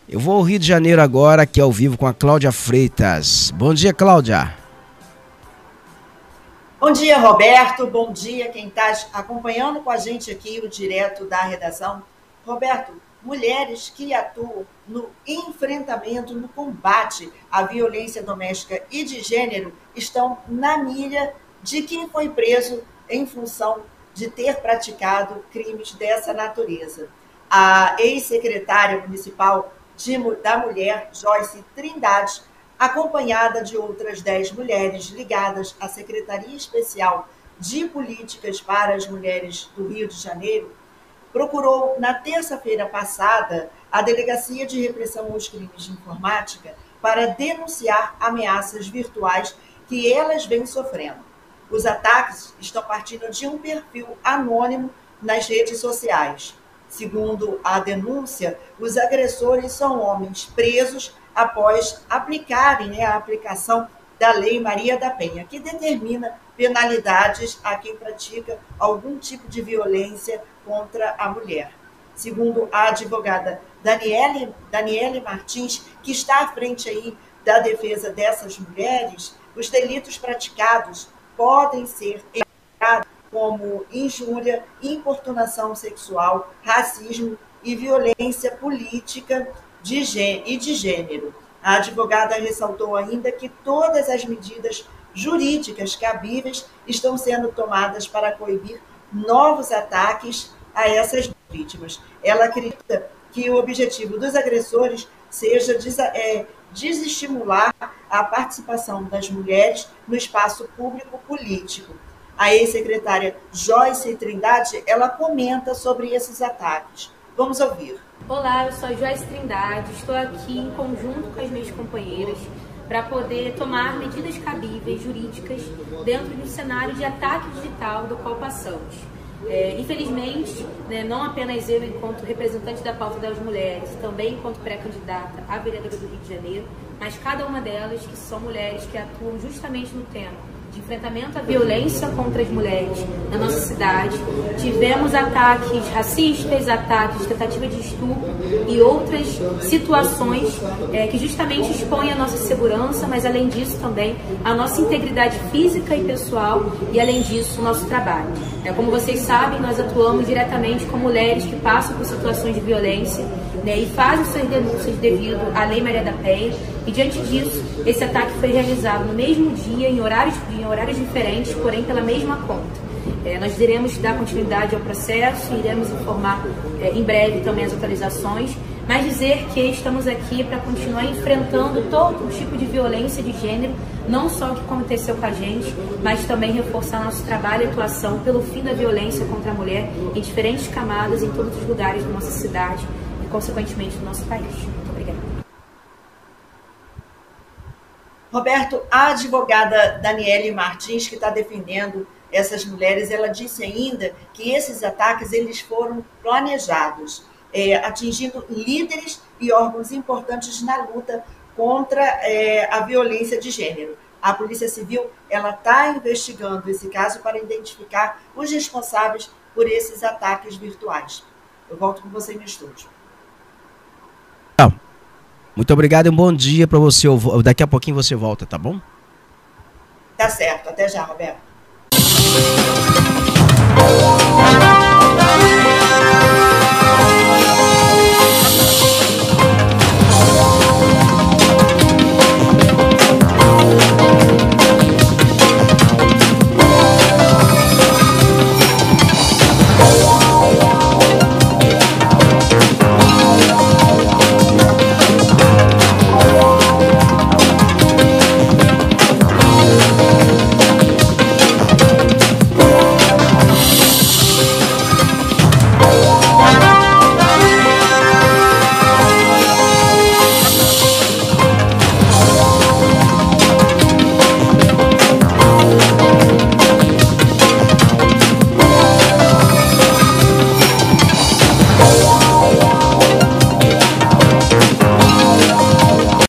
Eu vou ao Rio de Janeiro agora, aqui ao vivo com a Cláudia Freitas. Bom dia, Cláudia. Bom dia, Roberto. Bom dia quem está acompanhando com a gente aqui o direto da redação. Roberto, mulheres que atuam no enfrentamento, no combate à violência doméstica e de gênero estão na mira de quem foi preso em função de ter praticado crimes dessa natureza. A ex-secretária municipal da Mulher, Joyce Trindade, acompanhada de outras 10 mulheres ligadas à Secretaria Especial de Políticas para as Mulheres do Rio de Janeiro, procurou, na terça-feira passada, a Delegacia de Repressão aos Crimes de Informática para denunciar ameaças virtuais que elas vêm sofrendo. Os ataques estão partindo de um perfil anônimo nas redes sociais. Segundo a denúncia, os agressores são homens presos após aplicarem a aplicação da Lei Maria da Penha, que determina penalidades a quem pratica algum tipo de violência contra a mulher. Segundo a advogada Daniele Martins, que está à frente aí da defesa dessas mulheres, os delitos praticados podem ser enquadrados como injúria, importunação sexual, racismo e violência política e de gênero. A advogada ressaltou ainda que todas as medidas jurídicas cabíveis estão sendo tomadas para coibir novos ataques a essas vítimas. Ela acredita que o objetivo dos agressores seja desestimular a participação das mulheres no espaço público político. A ex-secretária Joyce Trindade, ela comenta sobre esses ataques. Vamos ouvir. Olá, eu sou a Joyce Trindade, estou aqui em conjunto com as minhas companheiras para poder tomar medidas cabíveis, jurídicas, dentro do cenário de ataque digital do qual passamos. Infelizmente, não apenas eu, enquanto representante da pauta das mulheres, também enquanto pré-candidata à vereadora do Rio de Janeiro, mas cada uma delas que são mulheres que atuam justamente no tema de enfrentamento à violência contra as mulheres na nossa cidade. Tivemos ataques racistas, ataques de tentativa de estupro e outras situações que justamente expõem a nossa segurança, mas além disso também a nossa integridade física e pessoal e além disso o nosso trabalho. Como vocês sabem, nós atuamos diretamente com mulheres que passam por situações de violência e fazem suas denúncias devido à Lei Maria da Penha. E diante disso, esse ataque foi realizado no mesmo dia, em horários diferentes, porém pela mesma conta. Nós iremos dar continuidade ao processo, iremos informar em breve também as atualizações, mas dizer que estamos aqui para continuar enfrentando todo tipo de violência de gênero, não só o que aconteceu com a gente, mas também reforçar nosso trabalho e atuação pelo fim da violência contra a mulher em diferentes camadas, em todos os lugares da nossa cidade e, consequentemente, do nosso país. Muito obrigada. Roberto, a advogada Daniele Martins, que está defendendo essas mulheres, ela disse ainda que esses ataques eles foram planejados, atingindo líderes e órgãos importantes na luta contra a violência de gênero. A Polícia Civil está investigando esse caso para identificar os responsáveis por esses ataques virtuais. Eu volto com você no estúdio. Muito obrigado e um bom dia para você. Daqui a pouquinho você volta, tá bom? Tá certo. Até já, Roberto.